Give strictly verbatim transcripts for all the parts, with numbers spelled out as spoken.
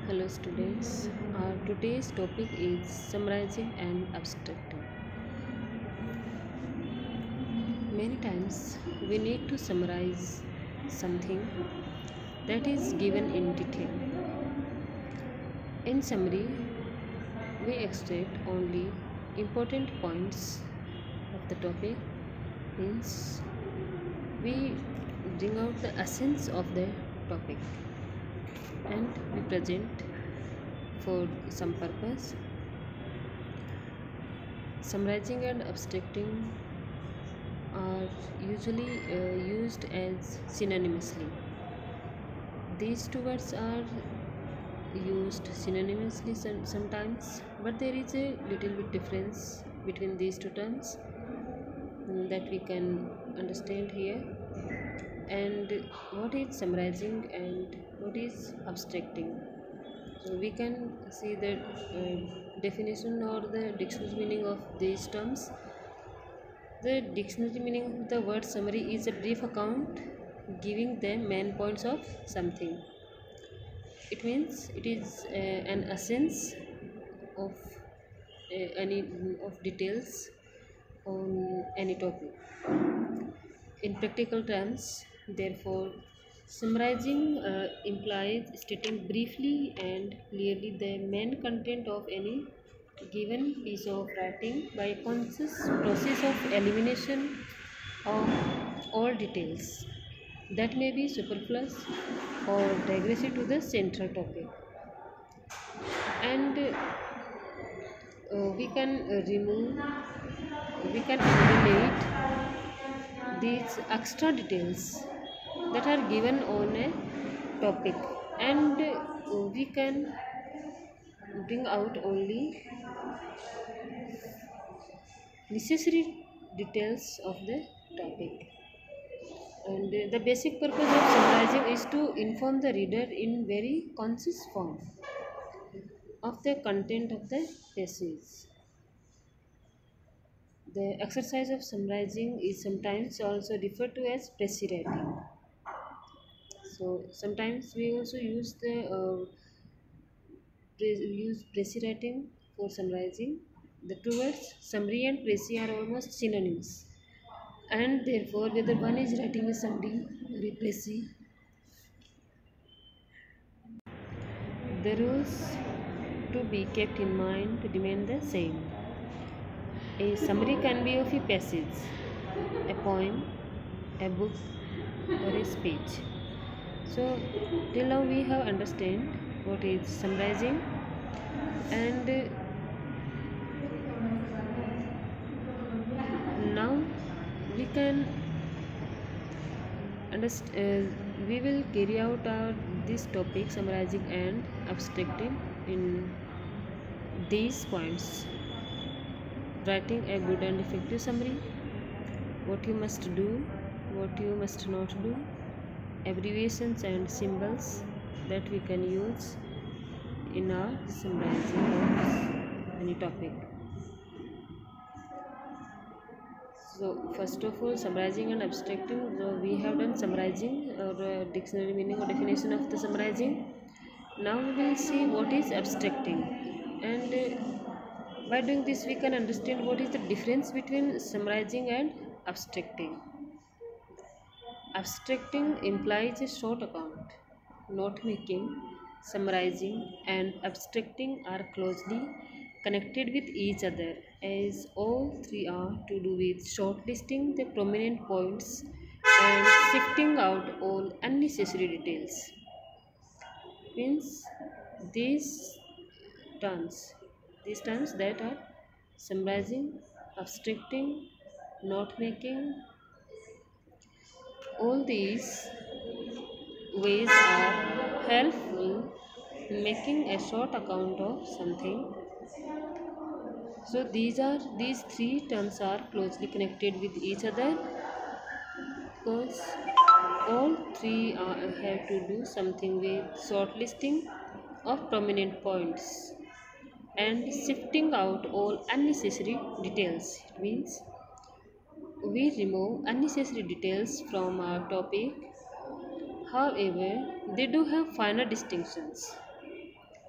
Hello students, our today's topic is summarizing and abstracting. Many times we need to summarize something that is given in detail. In summary, we extract only important points of the topic, means we bring out the essence of the topic and we present for some purpose. Summarizing and abstracting are usually uh, used as synonymously. These two words are used synonymously some, sometimes, but there is a little bit difference between these two terms mm, that we can understand here. And what is summarizing and what is abstracting? So we can see the uh, definition or the dictionary meaning of these terms. The dictionary meaning of the word summary is a brief account giving the main points of something. It means it is uh, an essence of uh, any of details on any topic. In practical terms, therefore, summarizing uh, implies stating briefly and clearly the main content of any given piece of writing by a conscious process of elimination of all details that may be superfluous or digressive to the central topic. And uh, we can uh, remove, we can eliminate these extra details that are given on a topic, and uh, we can bring out only necessary details of the topic. And uh, the basic purpose of summarizing is to inform the reader in very concise form of the content of the passage. The exercise of summarizing is sometimes also referred to as précis writing. So sometimes we also use the uh, pre- use précis writing for summarizing. The two words summary and précis are almost synonyms, and therefore whether one is writing a summary or a précis, the rules to be kept in mind remain the same. A summary can be of a passage, a poem, a book, or a speech. So till now we have understand what is summarizing, and uh, now we can understand. Uh, we will carry out our this topic summarizing and abstracting in these points. Writing a good and effective summary, what you must do, what you must not do, abbreviations and symbols that we can use in our summarizing of any topic. So first of all, summarizing and abstracting, so we have done summarizing or uh, dictionary meaning or definition of the summarizing. Now we will see what is abstracting, and uh, by doing this we can understand what is the difference between summarizing and abstracting. Abstracting implies a short account. Note making, summarizing, and abstracting are closely connected with each other, as all three are to do with shortlisting the prominent points and sifting out all unnecessary details. Means these terms, these terms that are summarizing, abstracting, note making, all these ways are helpful in making a short account of something. So these are these three terms are closely connected with each other because all three are, have to do something with shortlisting of prominent points and sifting out all unnecessary details. It means we remove unnecessary details from our topic. However, they do have finer distinctions.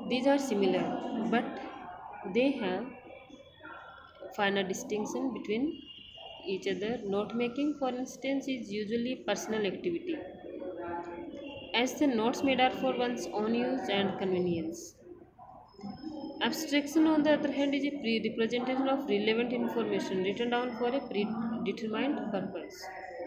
These are similar, but they have finer distinction between each other. Note making, for instance, is usually personal activity, as the notes made are for one's own use and convenience. Abstraction, on the other hand, is a pre-representation of relevant information written down for a predetermined purpose.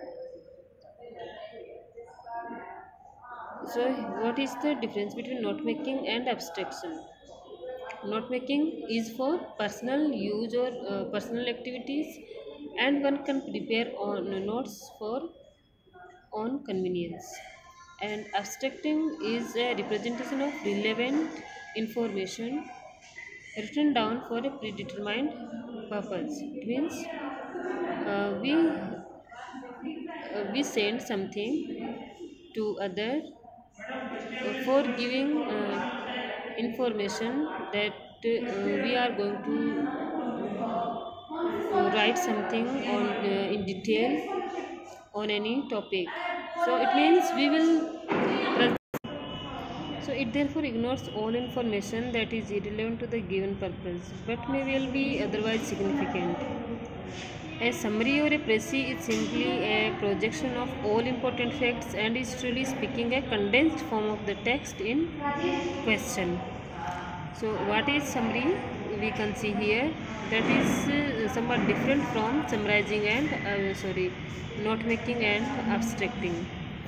So, what is the difference between note making and abstraction? Note making is for personal use or uh, personal activities, and one can prepare on notes for own convenience. And abstracting is a representation of relevant information written down for a predetermined purpose. It means uh, we uh, we send something to other uh, for giving uh, information that uh, we are going to uh, write something on uh, in detail on any topic. So it means we will pres- so it therefore ignores all information that is irrelevant to the given purpose but may well be otherwise significant. A summary or a précis is simply a projection of all important facts and is truly speaking a condensed form of the text in question. So what is summary? We can see here that is uh, somewhat different from summarizing and uh, sorry note making and abstracting.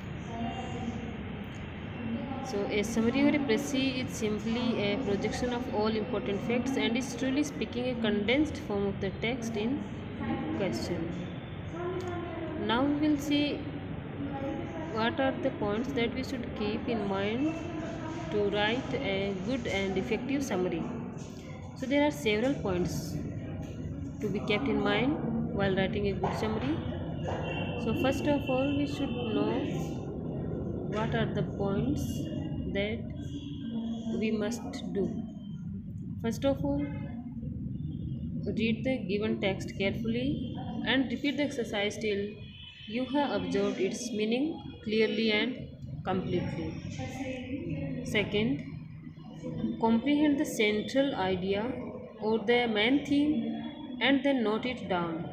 So a summary or a précis is simply a projection of all important facts and is truly speaking a condensed form of the text in question. Now we will see what are the points that we should keep in mind to write a good and effective summary. So there are several points to be kept in mind while writing a good summary. So first of all, we should know what are the points that we must do. First of all, read the given text carefully and repeat the exercise till you have observed its meaning clearly and completely. Second, comprehend the central idea or the main theme and then note it down.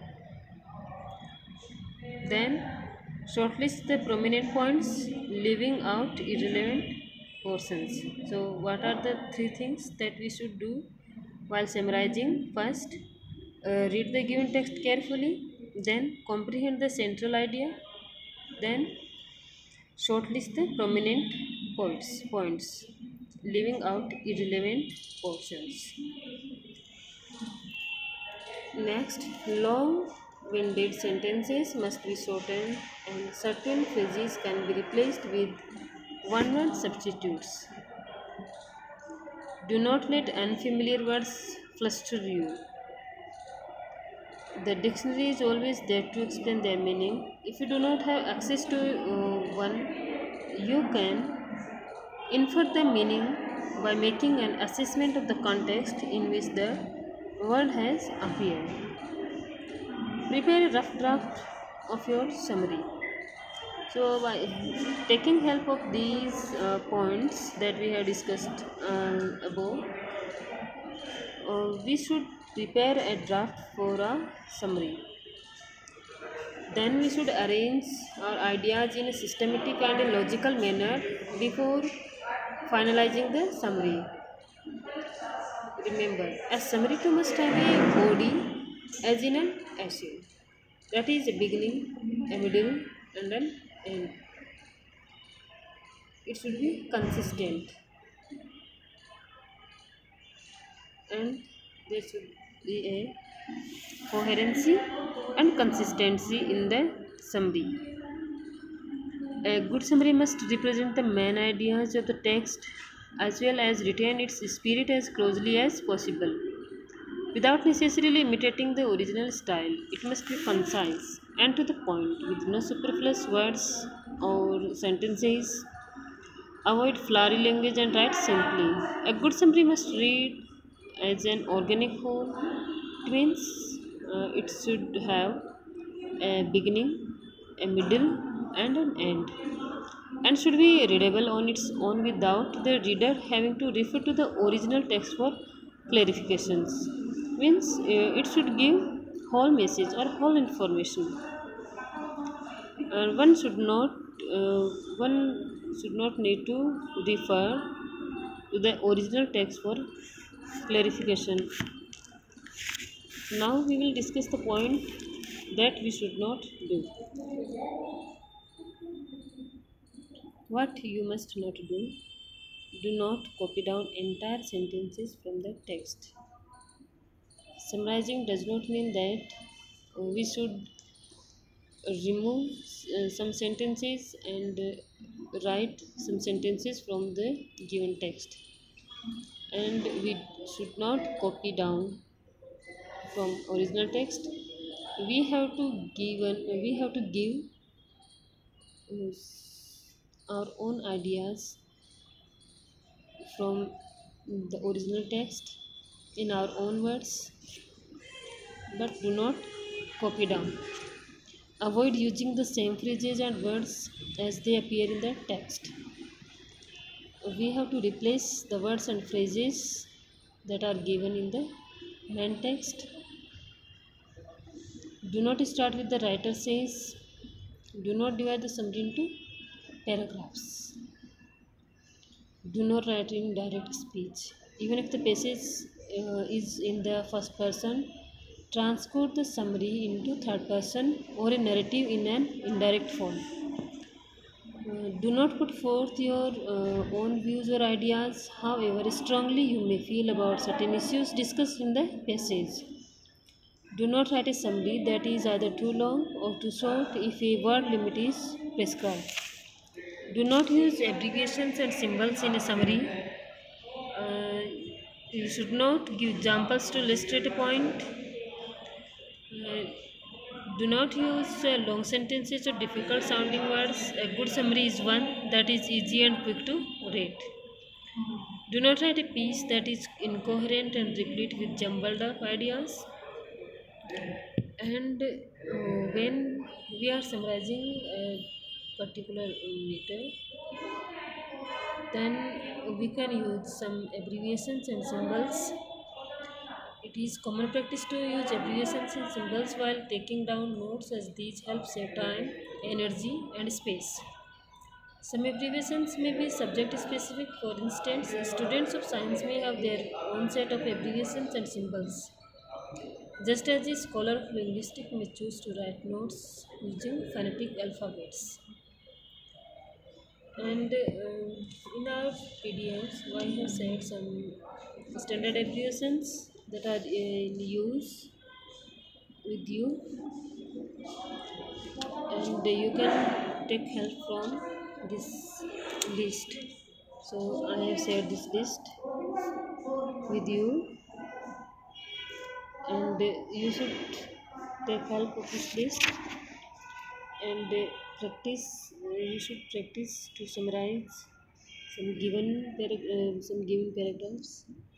Then shortlist the prominent points, leaving out irrelevant portions. So, what are the three things that we should do while summarizing? First, uh, read the given text carefully, then comprehend the central idea, then shortlist the prominent points, points, leaving out irrelevant portions. Next, long-winded sentences must be shortened and certain phrases can be replaced with one-word substitutes. Do not let unfamiliar words fluster you. The dictionary is always there to explain their meaning. If you do not have access to uh, one, you can infer the meaning by making an assessment of the context in which the word has appeared. Prepare a rough draft of your summary. So, by taking help of these uh, points that we have discussed uh, above, uh, we should prepare a draft for a summary. Then we should arrange our ideas in a systematic and a logical manner before finalizing the summary. Remember, a summary too must have a body as in an essay. That is a beginning, a middle, and an end. It should be consistent, and there should be a coherency and consistency in the summary. A good summary must represent the main ideas of the text as well as retain its spirit as closely as possible. Without necessarily imitating the original style, it must be concise and to the point with no superfluous words or sentences. Avoid flowery language and write simply. A good summary must read as an organic whole. It means uh, it should have a beginning, a middle, and an end. and should be readable on its own without the reader having to refer to the original text for clarifications. Means uh, it should give whole message or whole information. And one should not uh, one should not need to refer to the original text for clarification. Now we will discuss the point that we should not do. What you must not do: do not copy down entire sentences from the text. Summarizing does not mean that uh, we should remove uh, some sentences and uh, write some sentences from the given text, and we should not copy down from original text. We have to give an, we have to give uh, our own ideas from the original text in our own words, but do not copy down. Avoid using the same phrases and words as they appear in the text. We have to replace the words and phrases that are given in the main text. Do not start with the writer says. Do not divide the summary into paragraphs. Do not write in direct speech. Even if the passage uh, is in the first person, transcode the summary into third person or a narrative in an indirect form. Uh, do not put forth your uh, own views or ideas, however strongly you may feel about certain issues discussed in the passage. Do not write a summary that is either too long or too short if a word limit is prescribed. Do not use abbreviations and symbols in a summary. Uh, you should not give examples to illustrate a point. Uh, do not use uh, long sentences or difficult sounding words. A good summary is one that is easy and quick to read. Do not write a piece that is incoherent and replete with jumbled up ideas. And uh, when we are summarizing a particular matter, then we can use some abbreviations and symbols. It is common practice to use abbreviations and symbols while taking down notes, as these help save time, energy, and space. Some abbreviations may be subject specific. For instance, students of science may have their own set of abbreviations and symbols, just as a scholar of linguistics may choose to write notes using phonetic alphabets. And uh, in our P D Fs, I have said some standard abbreviations that are in use with you, and you can take help from this list. So I have shared this list with you, and you should take help of this list and practice. You should practice to summarize some given para- uh, some given paragraphs